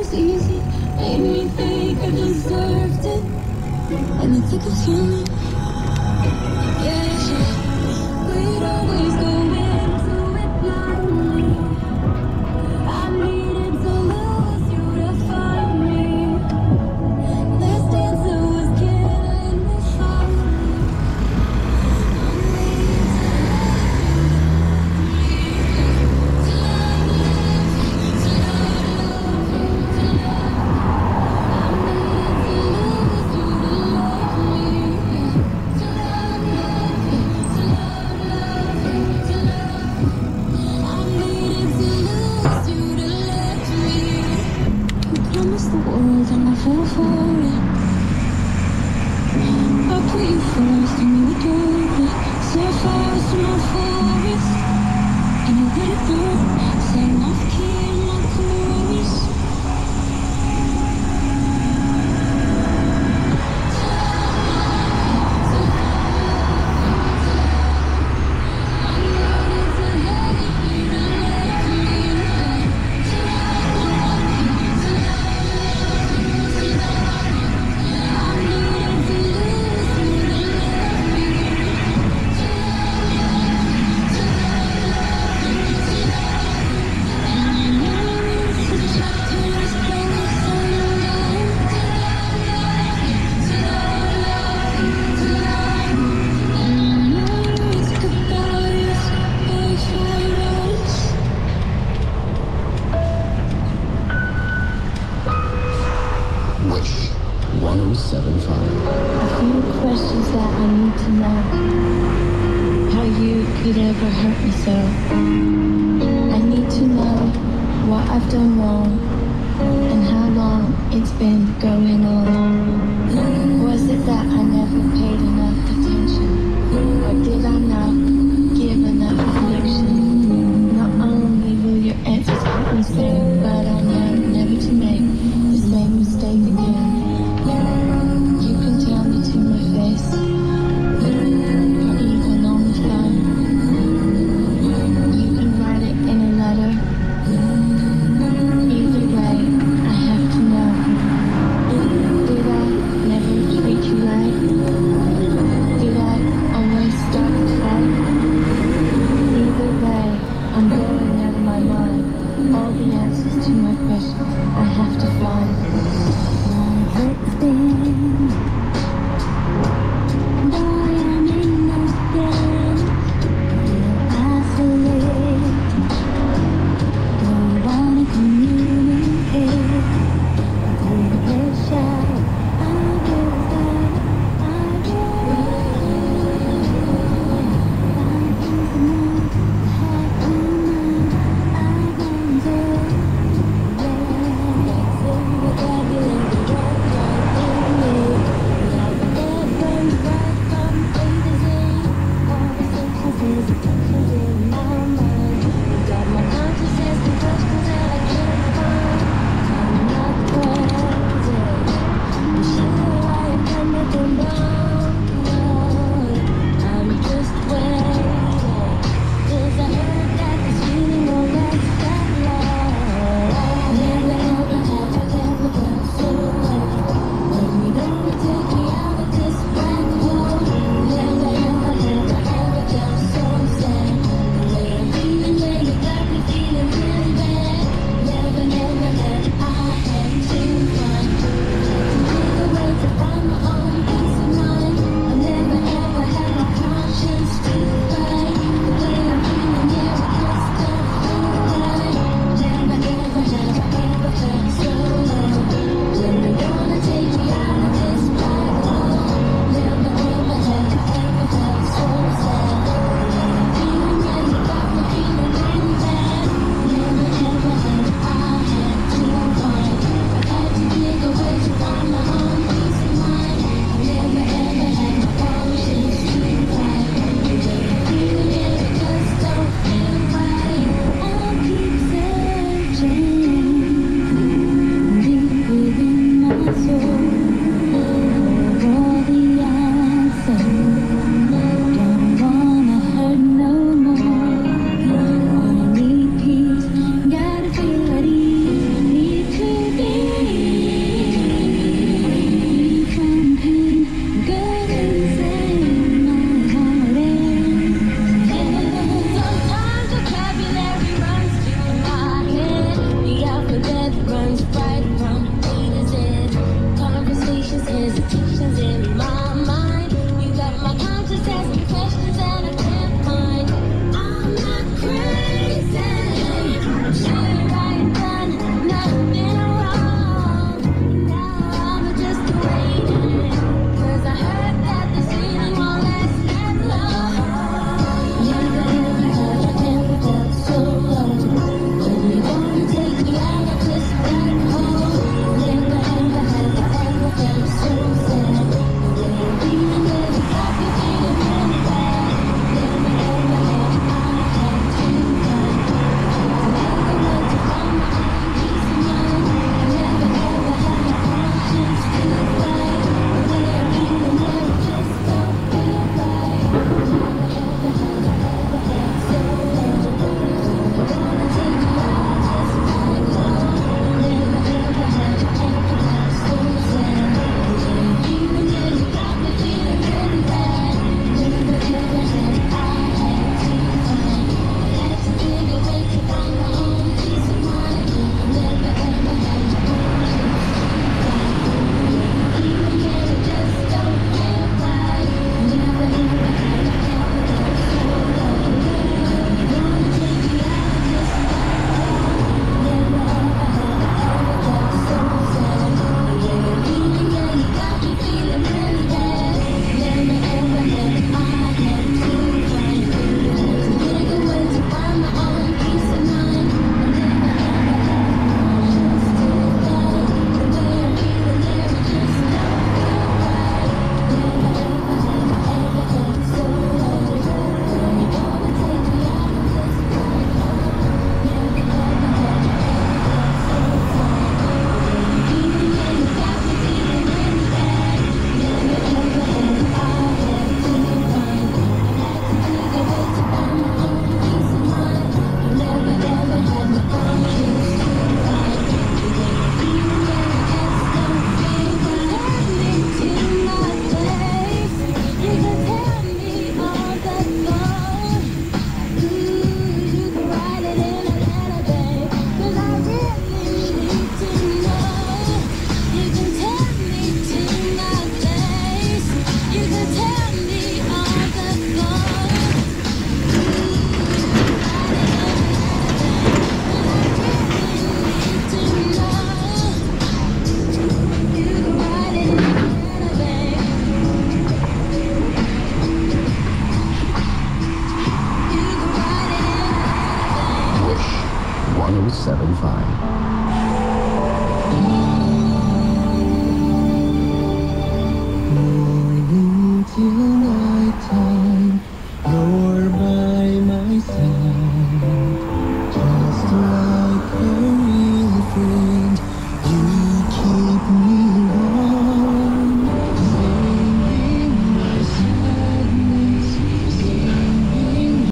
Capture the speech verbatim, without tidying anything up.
was easy, made me think I deserved it. And I think it's human. Yeah, we'd always go into it blindly. I needed to lose you to find me. This dancer was killing me softly. Promised the world and I fell for it. I put you first and you adored it. Set fires to my forest and I let it burn. Sang off key in my chorus. Wish one oh seven point five. A few questions that I need to know. How you could ever hurt me so. I need to know what I've done wrong and how long it's been going on. Was it that I never paid enough attention? Or did I not give enough affection? Not only will your answers keep me sane, but I know never to make the same mistake again. You can tell me to my face, or even on the phone. You can write it in a letter. Either way, I have to know. Did I never treat you right? Did I always start to fight? Either way, I'm going out of my mind. All the answers to my questions I have to find. It's been, though I am innocent, isolate, don't wanna communicate. Take a shot, I guess that I will. Life is enough, have in mind, I wonder where. one oh seven point five.